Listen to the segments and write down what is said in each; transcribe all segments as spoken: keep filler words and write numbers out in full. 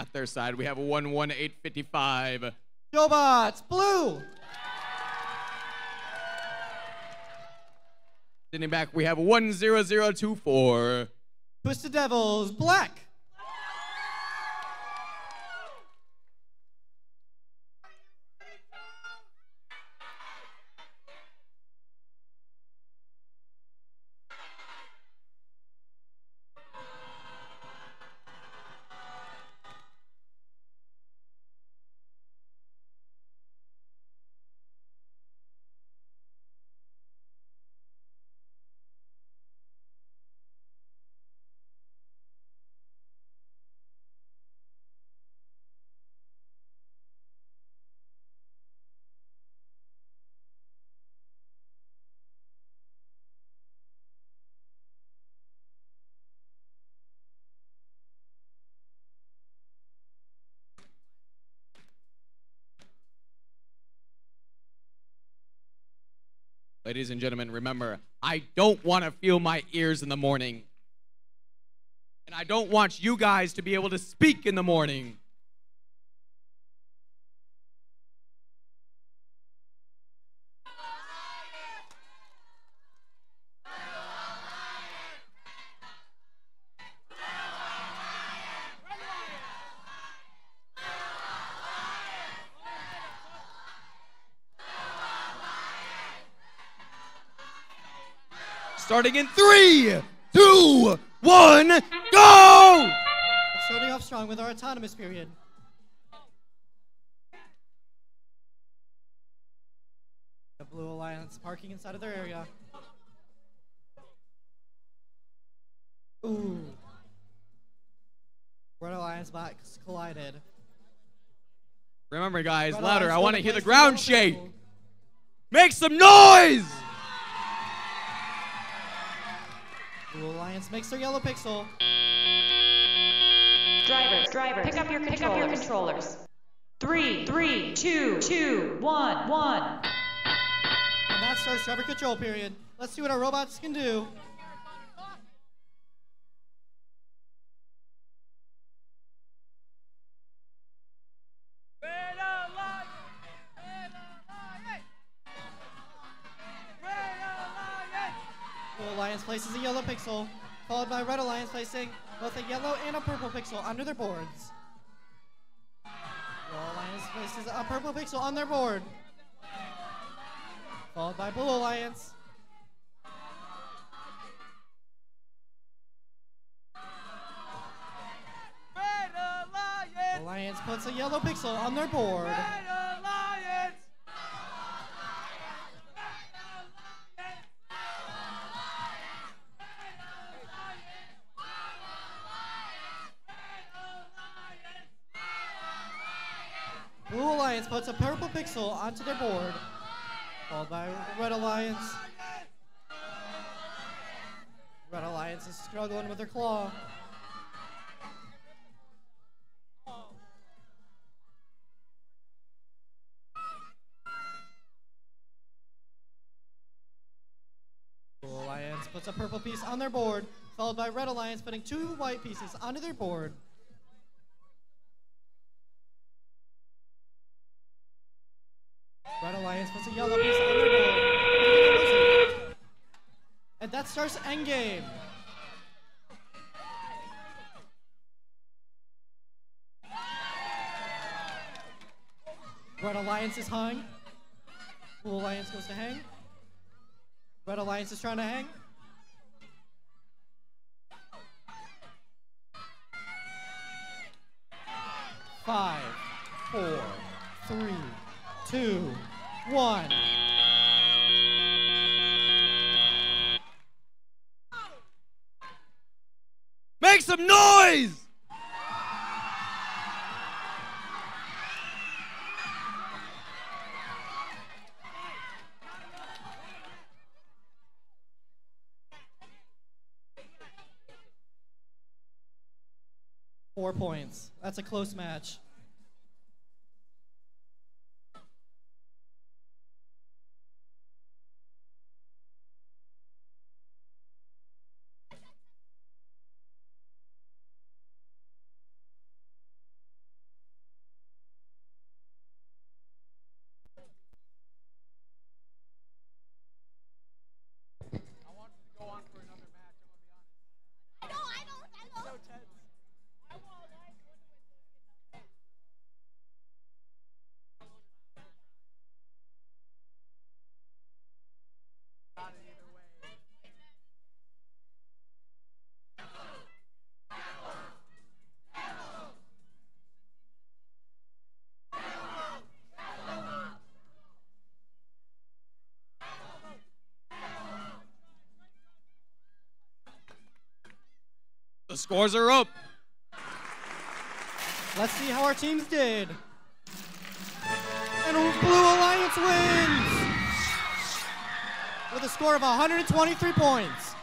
At their side, we have a one one eight fifty-five. Jobots, blue. Sitting back, we have one zero zero two four. Twisted Devils, black. Ladies and gentlemen, remember, I don't want to feel my ears in the morning. And I don't want you guys to be able to speak in the morning. Starting in three, two, one, go! Starting off strong with our autonomous period. The Blue Alliance parking inside of their area. Ooh. Red Alliance backs collided. Remember, guys, Red louder. Alliance I want to going hear the place ground the shake. yellow Make some noise! Blue Alliance makes their yellow pixel. Drivers, drivers, pick up your controllers. Pick up your controllers. Three, three, two, two, one, one. And that starts driver control period. Let's see what our robots can do. Blue Alliance places a yellow pixel, followed by Red Alliance placing both a yellow and a purple pixel under their boards. Blue Alliance places a purple pixel on their board, followed by Blue Alliance. Blue Alliance puts a yellow pixel on their board. Blue Alliance puts a purple pixel onto their board, followed by Red Alliance. Red Alliance is struggling with their claw. Blue Alliance puts a purple piece on their board, followed by Red Alliance putting two white pieces onto their board. Red Alliance puts a yellow piece on their board. And that starts endgame. Red Alliance is hung. Blue Alliance goes to hang. Red Alliance is trying to hang. Five, four, three, two, one. Make some noise! Four points. That's a close match. The scores are up. Let's see how our teams did. And Blue Alliance wins with a score of one hundred twenty-three points.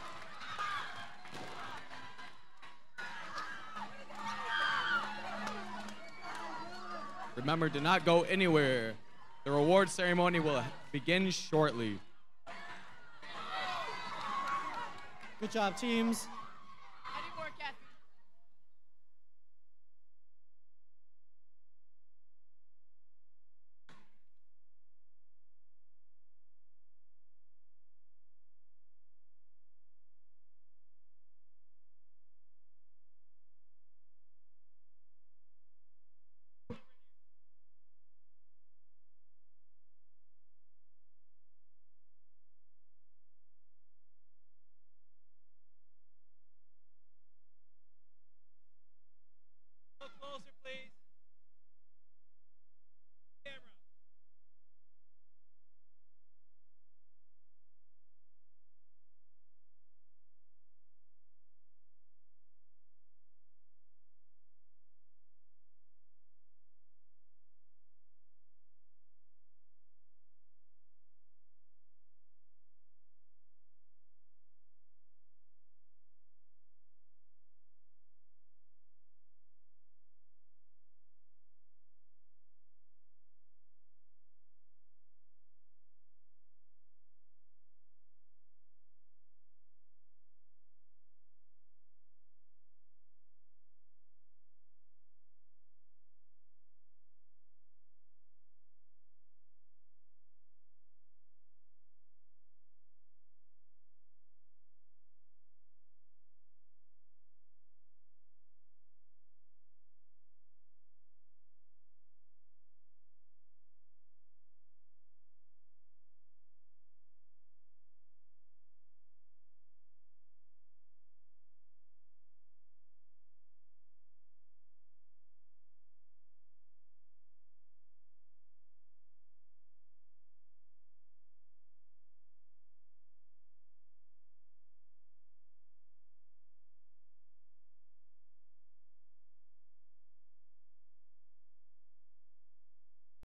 Remember, do not go anywhere. The reward ceremony will begin shortly. Good job, teams.